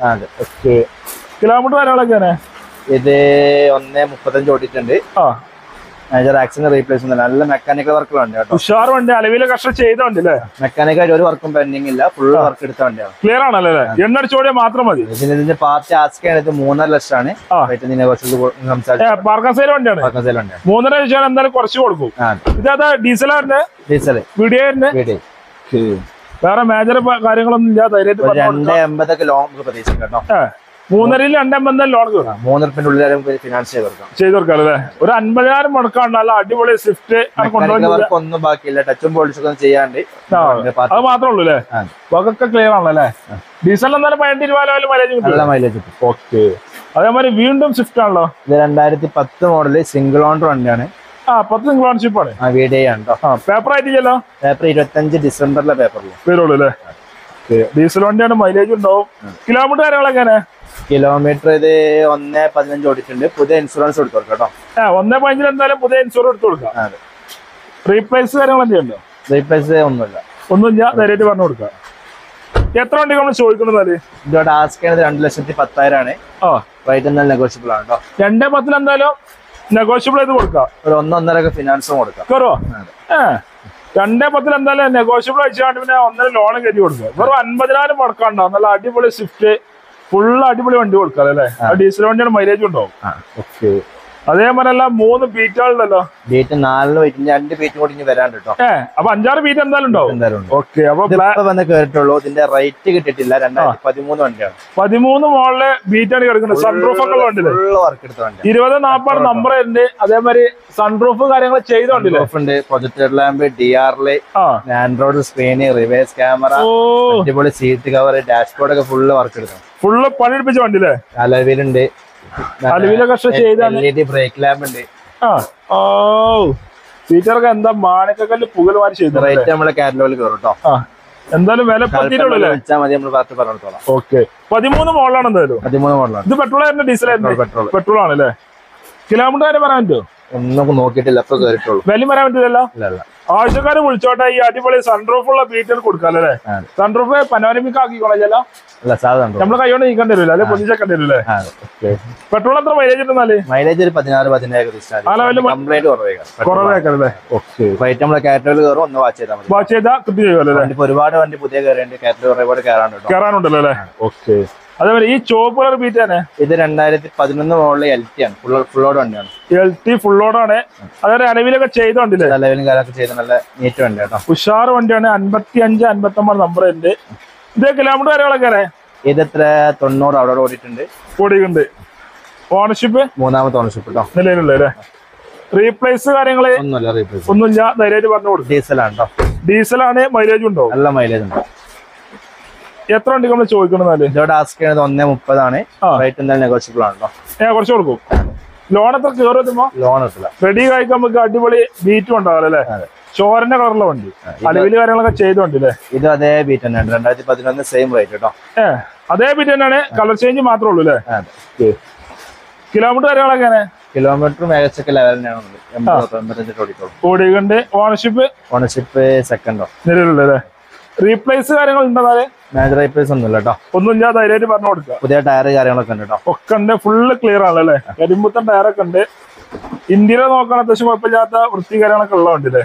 കിലോമീറ്റർ കാര്യങ്ങളൊക്കെയാണ്? ഇത് ഒന്നേ മുപ്പത്തഞ്ച് ഓടിയിട്ടുണ്ട്. മേജർ ആക്സിഡന്റ് റീപ്ലേസ് നല്ല മെക്കാനിക്കൽ വർക്കുകളുണ്ട് കേട്ടോ. ഉഷാർ വണ്ടി അലവിലെ കഷ്ടം ചെയ്ത വണ്ടി അല്ലേ? മെക്കാനിക്കായിട്ട് ഒരു വർക്കും പെൻഡിങ് ഇല്ല. ഫുൾ വർക്ക് എടുത്ത വണ്ടിയാണ്. ക്ലിയർ ആണല്ലേ? എണ്ണടിച്ചോടിയ മാത്രം മതി. ഇതിന്റെ പാർട്ടി ആസ്ക് ചെയ്യുന്നത് മൂന്നര ലക്ഷമാണ്. വണ്ടിയാണ്. മൂന്നര ലക്ഷം എന്തായാലും കുറച്ച് കൊടുക്കും. ഇതാ ഡീസലാറിന്റെ ഡീസൽ വീഡിയോ വേറെ മേജർ കാര്യങ്ങളൊന്നും ഇല്ല. ധൈര്യമായിട്ട് രണ്ട് എൺപതൊക്കെ ലോങ് പ്രതീക്ഷിക്കും കേട്ടോ. മൂന്നരയിൽ രണ്ടെണ്ണം ലോൺ കയറാം. മൂന്നരപ്പിന്റെ ഉള്ളിൽ ഫിനാൻസ് ചെയ്ത് കൊടുക്കാം ചെയ്ത് കൊടുക്കാം അല്ലേ. ഒരു അൻപതിനായിരം മുടക്കാണ് നല്ല അടിപൊളി സ്വിഫ്റ്റ് ഒന്നും ബാക്കിയില്ല. ടച്ചും പോളിഷൊക്കെ ഒന്നും ചെയ്യാണ്ട് അത് മാത്രമേ ഉള്ളൂ അല്ലേ. ഒക്കെ ക്ലിയർ ആണല്ലേ. ഡീസൽ എന്നാലും പതിനെട്ട് രൂപ ലെവൽ മൈലേജ് നല്ല മൈലേജ് കിട്ടും. ഓക്കെ. അതേമാതിരി വീണ്ടും സ്വിഫ്റ്റ് ആണല്ലോ. ഇത് രണ്ടായിരത്തി പത്ത് മോഡല് സിംഗിൾ ഓണർ വണ്ടിയാണ്. ആ പത്ത് സിംഗിൾ ഓണർഷിപ്പ് ആണ്. ആ വീഡിയോ ആണ്. പേപ്പർ ആയിട്ടില്ലല്ലോ. പേപ്പർ ഇരുപത്തഞ്ച് ഡിസംബറിലെ പേപ്പറിൽ വരുള്ളൂ അല്ലേ. ഡീസൽ വണ്ടിയാണ്, മൈലേജ് ഉണ്ടാവും. കിലോമീറ്റർ കാര്യങ്ങളൊക്കെ കിലോമീറ്റർ ഇത് ഒന്നേ പതിനഞ്ച് ഓടിച്ചിട്ടുണ്ട്. പുതിയ ഇൻഷുറൻസ് എടുത്തു കൊടുക്കാം കേട്ടോ. ആ ഒന്നേ പതിനഞ്ചിൽ എന്തായാലും പുതിയ ഇൻഷുറൻസ് എടുത്തു കൊടുക്കാം. അതെ. റീപ്ലേസ് കാര്യങ്ങളൊക്കെ ഉണ്ടോ? റീപ്ലേസ് ഒന്നുമില്ല. ഒന്നുമില്ല, ധൈര്യമായിട്ട് പറഞ്ഞു കൊടുക്കാം. എത്ര വണ്ടി നമ്മൾ ചോദിക്കുന്നത്? ഇതോടെ ആസ്ക് ചെയ്യുന്നത് രണ്ട് ലക്ഷത്തി പത്തായിരം ആണ്. ആ റേറ്റ് എന്തായാലും നെഗോഷ്യബിൾ ആണ് കേട്ടോ. രണ്ടേ പത്തിൽ എന്തായാലും നെഗോഷ്യബിൾ ചെയ്ത് കൊടുക്കാം. ഒരു ഒന്നൊന്നര ഫിനാൻസും കൊടുക്കാം. കയറുവോ? ഏഹ് രണ്ടേ പത്തിൽ എന്തായാലും നെഗോഷ്യബിൾ അയച്ചാണ്ട് പിന്നെ ഒന്നര ലോൺ കയറ്റി കൊടുക്കുക. വെറും അൻപതിനായിരം മുടക്കാണ്ടോ. നല്ല അടിപൊളി സ്വിഫ്റ്റ് ഫുള്ള് അടിപൊളി വണ്ടി കൊടുക്കാം അല്ലേ. ഡീസൽ വണ്ടിയാണ്, മൈലേജ് ഉണ്ടാവും. ഓക്കെ. അതേപോലെ അല്ല മൂന്ന് ബീറ്റുകളുണ്ടല്ലോ. ബീറ്റ് നാലിന് വെയിറ്റ് രണ്ട് ബീറ്റ് കൂടി ഇനി വരാണ്ട് കേട്ടോ. ഏഹ് അപ്പൊ അഞ്ചാറ് ബീറ്റ് എന്തായാലും ഉണ്ടാവും. ഓക്കെ. അപ്പൊ വന്ന് കേട്ടിട്ടുള്ളൂ. ഇതിന്റെ റേറ്റ് കിട്ടിയിട്ടില്ല. രണ്ടായിരത്തി പതിമൂന്ന് വണ്ടിയാണ്. പതിമൂന്ന് മോളില് ബീറ്റാണ് കിടക്കുന്നത്. സൺറൂഫ് ഒക്കെ ഉള്ള വണ്ടിയില്ലേ. വർക്ക് എടുത്ത വണ്ടി. ഇരുപത് നാൽപ്പത് നമ്പർ ഉണ്ട്. അതേമാതിരി സൺറൂഫ് കാര്യങ്ങൾ ചെയ്ത വണ്ടിയില്ലേ. പ്രൊജക്ടർ ലാമ്പ്, ഡി ആറില്, ആൻഡ്രോയിഡ് സ്ക്രീന്, റിവേഴ്സ് ക്യാമറ, അടിപൊളി സീറ്റ് കവർ, ഡാഷ്ബോർഡ് ഒക്കെ ഫുള്ള് വർക്ക് എടുക്കണം. ഫുള്ള് പണിയെടുപ്പിച്ച വണ്ടിയില്ലേ. അലവിലുണ്ട്. ബ്രേക്ക് ലാമ്പ് ഉണ്ട്. ഓ ഫീച്ചറൊക്കെ എന്താ മാണിക്കല്ല് പുകൽ മാറി ചെയ്തു. റേറ്റ് നമ്മളെ കാറ്റലോഗിൽ കയറും കേട്ടോ. എന്തായാലും വില പത്തിട്ടുള്ളൂ. ഓക്കെ. പതിമൂന്ന് മോഡലാണ് എന്തായാലും. പതിമൂന്ന് മോഡലാണ്. ഇത് പെട്രോൾ ആയിരുന്നു ഡീസൽ ആയിരുന്നു? പെട്രോൾ. പെട്രോൾ ആണല്ലേ. കിലോമീറ്റർ വരെ പറയാൻ പറ്റുമോ? ഒന്നും നോക്കിയിട്ടില്ല. അപ്പൊ കേറിട്ടുള്ളൂ. വില പറയാൻ പറ്റില്ലല്ലോ. ആവശ്യക്കാര് വിളിച്ചോട്ടെ. ഈ അടിപൊളി സൺറൂഫ് ഉള്ള ബീറ്റുകൾ കൊടുക്കാം അല്ലേ. സൺറൂഫ് പനോരമിക് ആക്കിക്കോളല്ലേ. നമ്മള് കൈകൊണ്ട് നീക്കാൻ തരൂല അല്ലെ, പൊതിച്ചേക്കാൻ തരൂലേ. പെട്രോൾ എത്ര മൈലേജ് ഉണ്ടെന്നാല്? മൈലേജ് ഒരു പതിനാറ് പതിനേഴ് കുറവേക്കല്ലേ. ഓക്കെ. നമ്മളെ കാറ്റഗറി കയറും. ഒന്ന് വാച്ച് ചെയ്താൽ മതി. വാച്ച് ചെയ്താൽ കൃത്യം ചെയ്യുമല്ലോ. ഒരുപാട് വണ്ടി പുതിയ കയറിയുണ്ട്. കാറ്റഗറി ഒരുപാട് കയറാനുണ്ട് കയറാനുണ്ടല്ലോ അല്ലേ. ഓക്കെ. അതേപോലെ ഈ ചോപ്പ് കളർ ബീറ്റ് തന്നെ ഇത് രണ്ടായിരത്തി പതിനൊന്ന് മോഡല് എൽ ടി ആണ്. ഫുള്ളോഡ് വണ്ടിയാണ്. എൽ ടി ഫുള്ളോഡാണ്. അതായത് അലവിലൊക്കെ ചെയ്തോണ്ടില്ലേ. അലവിലും കാലൊക്കെ ചെയ്ത് നല്ല നീറ്റ് വണ്ടി കേട്ടോ. ഉഷാർ വണ്ടിയാണ്. അൻപത്തി അഞ്ച് അൻപത്തി ഒമ്പത് നമ്പർ ഉണ്ട്. ഇത് കിലോമീറ്റർ കാര്യങ്ങളൊക്കെ ഇത് എത്ര തൊണ്ണൂറ് അവിടെ ഓടിയിട്ടുണ്ട്. ഓടിയിട്ടുണ്ട്. ഓണർഷിപ്പ് മൂന്നാമത്തെ ഓണർഷിപ്പ് കേട്ടോ. നിലവിലുള്ള അല്ലേ. റീപ്ലേസ് കാര്യങ്ങള് ഒന്നുമില്ല. റീപ്ലേസ് ഒന്നുമില്ല. ധൈര്യമായിട്ട് പറഞ്ഞു കൊടുക്കും. ഡീസലാണ് കേട്ടോ. ഡീസലാണ്. മൈലേജ് ഉണ്ടോ? നല്ല മൈലേജ് ഉണ്ട്. എത്ര വണ്ടി നമ്മൾ ചോദിക്കണമെന്നാല്? ഇതോടെ ആസ്ക് ചെയ്യുന്നത് ഒന്നേ മുപ്പതാണ്. റേറ്റ് എന്തായാലും നെഗോഷ്യബിൾ ആണല്ലോ. ഏ കുറച്ച് കൊടുക്കും. ലോൺ എത്ര കയറുമ്പോ? ലോൺ എത്തില്ല. റെഡി കഴിക്കാൻ നമുക്ക് അടിപൊളി ബീറ്റും ഉണ്ടാവില്ല അല്ലേ. ചോറിന്റെ കളറുള്ള വണ്ടി. അലവില് കാര്യങ്ങളൊക്കെ ചെയ്തോണ്ടല്ലേ. ഇത് അതേ ബീറ്റ് തന്നെയാണ്. രണ്ടായിരത്തി പതിനൊന്ന് സെയിം റേറ്റ് കേട്ടോ. ഏ അതേ ബീറ്റ് തന്നെയാണ്. കളർ ചേഞ്ച് മാത്രമേ ഉള്ളൂ അല്ലേ. കിലോമീറ്റർ കാര്യങ്ങളൊക്കെ കിലോമീറ്റർ മികച്ച ലെവൽ തന്നെയാണ്. ഓടിക്കണ്ട്. ഓണർഷിപ്പ് ഓണർഷിപ്പ് സെക്കൻഡോ നിലവിലുള്ളല്ലേ. റീപ്ലേസ് കാര്യങ്ങൾ ഉണ്ടെന്നാല്? മേജർ റീപ്ലേസ് ഒന്നുമില്ല കേട്ടോ. ഒന്നുമില്ല. ധൈര്യമായിട്ട് പറഞ്ഞു കൊടുക്കുക. പുതിയ ടയർ കാര്യങ്ങളൊക്കെ ഉണ്ട് കേട്ടോ. ഒക്കെ ഉണ്ട്. ഫുള്ള് ക്ലിയർ ആണല്ലേ. കരിമ്പുത്തൻ ടയറൊക്കെ ഉണ്ട്. ഇന്ത്യയിലെ നോക്കാൻ അത്യാവശ്യം കുഴപ്പമില്ലാത്ത വൃത്തി കാര്യങ്ങളൊക്കെ ഉള്ള വണ്ടിയില്ലേ.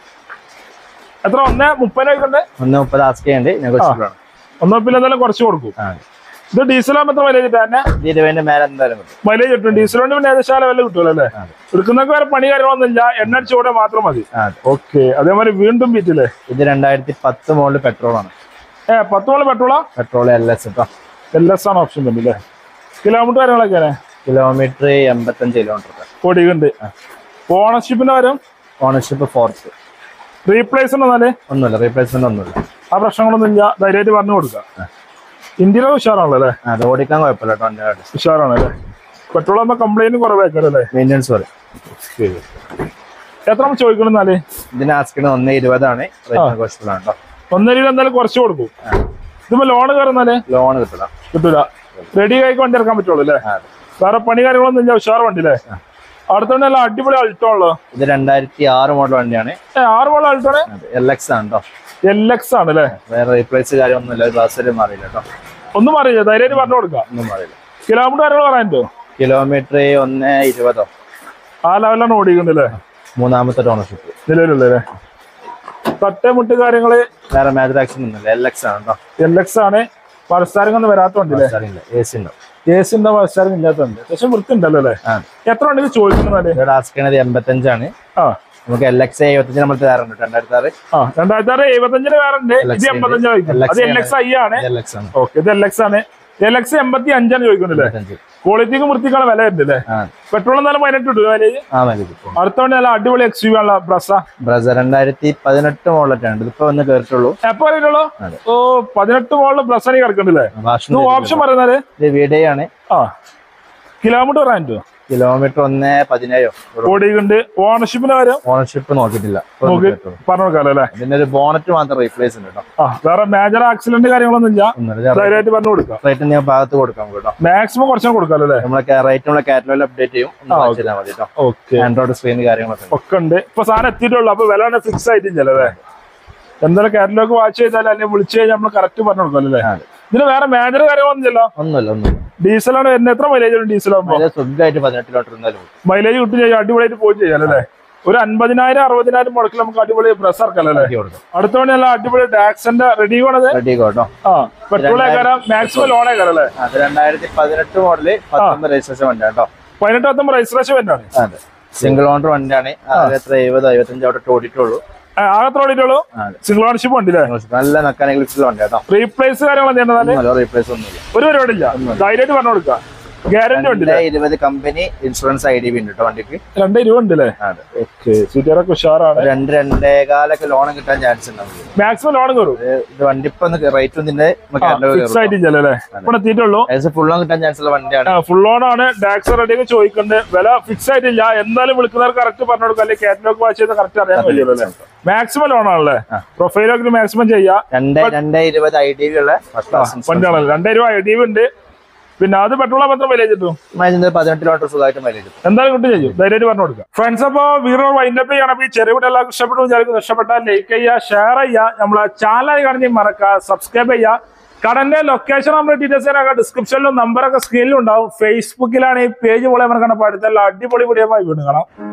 എത്ര? ഒന്നേ മുപ്പതിനൊക്കെ ഒന്നേ മുപ്പത് ആസ്ക് ചെയ്യണ്ട്. ഒന്നേ മുപ്പതിൽ എന്തായാലും കുറച്ച് കൊടുക്കും. ഇത് ഡീസലാകുമ്പോ എത്ര മൈലേജ് തന്നെ? ഇരുപതിന്റെ മേലെ എന്തായാലും മൈലേജ് കിട്ടും. ഡീസൽ കൊണ്ട് പിന്നെ ഏകദേശം വില കിട്ടുമല്ലോ അല്ലേ. എടുക്കുന്നൊക്കെ വേറെ പണി കാര്യങ്ങളൊന്നുമില്ല. എണ്ണ അടിച്ചുകൂടെ മാത്രം മതി. ഓക്കെ. അതേമാതിരി വീണ്ടും ബീറ്റില്ലേ. ഇത് രണ്ടായിരത്തി പത്ത് മോഡല് പെട്രോൾ ആണ്. ഏ പത്ത് മോള് പെട്രോളാ? പെട്രോൾ എൽ എസ് കേട്ടോ. എൽ എസ് ആണ് ഓപ്ഷൻ തന്നെ. കിലോമീറ്റർ കാര്യങ്ങളൊക്കെ? കിലോമീറ്റർ എൺപത്തഞ്ച് കിലോമീറ്റർ ഓടിക്കുന്നുണ്ട്. ഓണർഷിപ്പിന്റെ കാര്യം? Ownership fourth. റീപ്ലേസ് ഉണ്ടെന്നാല്? ഒന്നുമില്ല. റീപ്ലേസ്മെന്റ് ഒന്നുമില്ല. ആ പ്രശ്നങ്ങളൊന്നും ഇല്ല. ധൈര്യമായിട്ട് പറഞ്ഞു കൊടുക്കാം. ഇന്ത്യയിലെ ഉഷാറാണല്ലോ അല്ലേ. അത് ഓടിക്കാൻ കുഴപ്പമില്ല. ഉഷാറാണല്ലേ. പെട്രോൾ ആകുമ്പോ കംപ്ലൈന്റ് കുറവേക്കല്ലേ. മെയിൻ്റെനൻസ് പറയും. എത്ര ചോദിക്കണമെന്നാല്? ഇതിന് ആസ്കിന് ഒന്നേ ഇരുപതാണ്. ഒന്നര രൂപ എന്തായാലും കുറച്ച് കൊടുക്കും. ഇതിപ്പോ ലോണ് കയറുന്നാല്? ലോൺ കിട്ടില്ല. കിട്ടൂല. റെഡി ആയിക്ക് വണ്ടി ഇറക്കാൻ പറ്റുള്ളൂ അല്ലേ. വേറെ പണി കാര്യങ്ങളൊന്നും ഇല്ല. ഉഷാർ വണ്ടി അല്ലേ. അടുത്ത വണ്ടി നല്ല അടിപൊളി അൾട്ടോ ഉള്ളു. ഇത് രണ്ടായിരത്തി ആറ് മോഡൽ വണ്ടിയാണ്. ആറ് മോഡൽ അൾട്ടോ എൽ എക്സ് ആണ് കേട്ടോ. എൽ എക്സ് ആണ് അല്ലേ. വേറെ റീപ്ലേസ് കാര്യമൊന്നുമില്ല. ഗ്ലാസ് മാറിയില്ല കേട്ടോ. ഒന്നും മാറിയില്ല. ധൈര്യമായിട്ട് പറഞ്ഞു കൊടുക്കാം. ഒന്നും മാറിയില്ല. കിലോമീറ്റർ കാര്യങ്ങൾ പറയാൻ പറ്റുമോ? കിലോമീറ്റർ ഒന്നേ ഇരുപതോ ആ ലെവലാണ് ഓടിക്കുന്നല്ലേ. മൂന്നാമത്തെ ഓണർഷിപ്പ് നിലവിലുള്ളേ. തട്ടമുട്ട് കാര്യങ്ങള് വേറെ മേജർ ആക്ഷൻ ഒന്നുമില്ല. എൽ എക്സ് ആണ് കേട്ടോ. എൽ എക്സ് ആണ്. പരസ്താരങ്ങൊന്നും വരാത്തോണ്ടല്ലേ. എ സി ഉണ്ടോ? എ സി ഉണ്ടോ? പരസ്താരം ഇല്ലാത്തോണ്ട്. പക്ഷെ വൃത്തി ഉണ്ടല്ലോ അല്ലേ. എത്ര ഉണ്ട് ചോദിക്കുന്നത്? ആസ്കണത് എൺപത്തഞ്ചാണ്. ആ നമുക്ക് എൽ എക്സ് എഴുപത്തഞ്ച് നമ്മൾ തരാറുണ്ട്. രണ്ടായിരത്തി ആറ് ആ രണ്ടായിരത്തി ആറ് എഴുപത്തഞ്ചിന് വേറെ ഉണ്ട്. ഇത് എൺപത്തഞ്ച്. അത് എൽ എക്സ് ഐ ആണ്. ഓക്കെ. ഇത് എൽ എക്സ് ആണ്. എൽ എക്സ് എൺപത്തി അഞ്ചാണ് ചോദിക്കുന്നില്ലേ? ക്വാളിറ്റിക്ക് വൃത്തിക്കാണ് വില ഉണ്ട് അല്ലേ? പെട്രോൾ എന്നാലും പതിനെട്ട് ഇട്ടു മൈലേജ്. അടുത്ത വണ്ടി നല്ല അടിപൊളി എക്സ് യു ആണല്ലോ ബ്രസ. ബ്രസ രണ്ടായിരത്തി പതിനെട്ട് മോഡലാണ് ഇപ്പൊ വന്ന് കേറിട്ടുള്ളൂ. എപ്പോ അറിയിട്ടുള്ളൂ? ഓ പതിനെട്ട് മോഡല് ബ്രസ കിടക്കണ്ടല്ലേ? ഓപ്ഷൻ പറയുന്നത് വീഡിയോ ആണ്. ആ കിലോമീറ്റർ പറയാൻ പറ്റുമോ? കിലോമീറ്റർ ഒന്ന് പതിനേഴോ ഓടിയിട്ടുണ്ട്. ഓണർഷിപ്പിന് കാര്യം ഓണർഷിപ്പ് നോക്കിയിട്ടില്ല, പറഞ്ഞു കൊടുക്കാല്ലേ? ഇതിന്റെ ഒരു ബോണറ്റ് മാത്രം റീപ്ലേസ് ഉണ്ട് കേട്ടോ. ആ വേറെ മേജർ ആക്സിഡന്റ് കാര്യങ്ങളൊന്നും ഇല്ല, ധൈര്യമായിട്ട് പറഞ്ഞു കൊടുക്കാം. റേറ്റ് ഞാൻ ഭാഗത്ത് കൊടുക്കാം കേട്ടോ. മാക്സിമം കുറച്ചും കൊടുക്കാല്ലേ? നമ്മളെ റേറ്റ് നമ്മളെ കാറ്റലോഗിൽ അപ്ഡേറ്റ് ചെയ്യും, മതി കേട്ടോ. ഓക്കെ, ആൻഡ്രോയിഡ് സ്ക്രീൻ കാര്യങ്ങളൊക്കെ ഒക്കെ ഉണ്ട്. ഇപ്പൊ സാധനം എത്തിയിട്ടുള്ളൂ, അപ്പൊ വില ഫിക്സ് ആയിട്ടില്ലല്ലേ? എന്തായാലും കാറ്റലോഗ് വാച്ച് ചെയ്താൽ അല്ലെങ്കിൽ വിളിച്ചു കഴിഞ്ഞാൽ നമ്മൾ കറക്റ്റ് പറഞ്ഞു കൊടുക്കാല്ലേ? ഇതിന് വേറെ മേജർ കാര്യങ്ങളൊന്നും ഇല്ലല്ലോ? ഒന്നുമില്ല ഒന്നുമില്ല. ഡീസലാണ് വരുന്നത്. എത്ര മൈലേജ് ഉണ്ട് ഡീസൽ ആകുമ്പോൾ? സുഖമായിട്ട് പതിനെട്ട് കിലോമീറ്റർ മൈലേജ് കിട്ടും ചെയ്യാം, അടിപൊളിയായിട്ട് പോയി ചെയ്യാലല്ലേ? ഒരു അൻപതിനായിരം അറുപതിനായിരം മുടക്കിൽ നമുക്ക് അടിപൊളി ബ്രസ് ഇറക്കല്ലേ? അടുത്ത വണ്ടി നല്ല അടിപൊളി ടാക്സിന്റെ റെഡി ആണത്. ആ പെട്രോൾ മാക്സിമം ലോൺ ആക്കാറല്ലേ? രണ്ടായിരത്തി പതിനെട്ട് മോഡല് രജിസ്ട്രേഷൻ വണ്ടി കേട്ടോ. പതിനെട്ട് പത്തൊമ്പത് രജിസ്ട്രേഷൻ വണ്ടിയാണ്. അതെ, സിംഗിൾ ഓണർ വണ്ടിയാണ്. എത്ര എഴുപത് എഴുപത്തഞ്ച് അവിടെ ഓടിയിട്ടുള്ളൂ. ആകെ ഓടിയിട്ടുള്ളൂ. Single ownership വണ്ടിയില്ലേ? നല്ല മെക്കാനിക്കൽ വണ്ടി കേട്ടോ. റീപ്ലേസ് കാര്യങ്ങൾ റീപ്ലേസ് ഒന്നുമില്ല, ഒരു പരിപാടി ഇല്ല. ധൈര്യമായിട്ട് പറഞ്ഞു കൊടുക്കാം. ഗ്യാരണ്ടി ഉണ്ട്. ഇരുപത് company insurance I D B ഉണ്ട് കേട്ടോ വണ്ടിക്ക്. രണ്ട് ഇരുപത് ഉണ്ട് അല്ലേ? സീറ്ററൊക്കെ ഉഷാറാണ്. രണ്ട് രണ്ടേ കാലൊക്കെ ലോൺ കിട്ടാൻ ചാൻസ് ഉണ്ടാവും. മാക്സിമം ലോൺ കയറും. ഇത് വണ്ടി ഇപ്പൊ റേറ്റ് ഫിക്സ് ആയിട്ടില്ലല്ലേ? ഇപ്പൊ എത്തിയിട്ടുള്ളൂ. ഫുൾ ലോൺ കിട്ടാൻ ചാൻസ് ഉള്ള വണ്ടിയാണ്. ഫുൾ ലോൺ ആണ്. ടാക്സ് റെഡിയൊക്കെ ചോദിക്കുന്നുണ്ട്. വില ഫിക്സ് ആയിട്ടില്ല. എന്തായാലും വിളിക്കുന്നവർ കറക്റ്റ് പറഞ്ഞു കൊടുക്കാം, അല്ലെങ്കിൽ കാറ്റലോഗ് വാച്ച് ചെയ്ത് കറക്റ്റ് അറിയാൻ കഴിയുമല്ലോ. മാക്സിമം ലോൺ ആണല്ലേ? പ്രൊഫൈലൊക്കെ മാക്സിമം ചെയ്യാം. രണ്ടേ രണ്ടേ ഇരുപത് ഐ ഡി ബി ഉള്ള വണ്ടിയാണല്ലോ. രണ്ടേ രൂപ ഐ ഡി ബി ഉണ്ട്. പിന്നെ അത് പെട്രോൾ മാത്രം മൈലേജ് കിട്ടും. പതിനെട്ട് കിലോമീറ്റർ സുഖമായിട്ട് മൈലേജ് എന്തായാലും കിട്ടും ചെയ്യും. ധൈര്യമായിട്ട് പറഞ്ഞു കൊടുക്കാം. ഫ്രണ്ട്സ്, അപ്പൊ വീഡിയോ വൈൻഡപ്പ് ചെയ്യണം. ഈ ചെറിയ വീഡിയോ എല്ലാവർക്കും ഇഷ്ടപ്പെട്ടു വിചാരിക്കും. ഇഷ്ടപ്പെട്ടാൽ ലൈക്ക് ചെയ്യുക, ഷെയർ ചെയ്യുക, നമ്മളെ ചാനൽ കാണുന്ന മറക്കുക, സബ്സ്ക്രൈബ് ചെയ്യുക. കടന്റെ ലൊക്കേഷൻ നമ്മുടെ ഡീറ്റെയിൽസ് ഡിസ്ക്രിപ്ഷനിലും നമ്പറൊക്കെ സ്ക്രീനിലും ഉണ്ടാവും. ഫേസ്ബുക്കിലാണ് ഈ പേജ് പോലെ മറക്കണം. അടുത്തുള്ള അടിപൊളി വീഡിയോ വീണ്ടും കാണാം.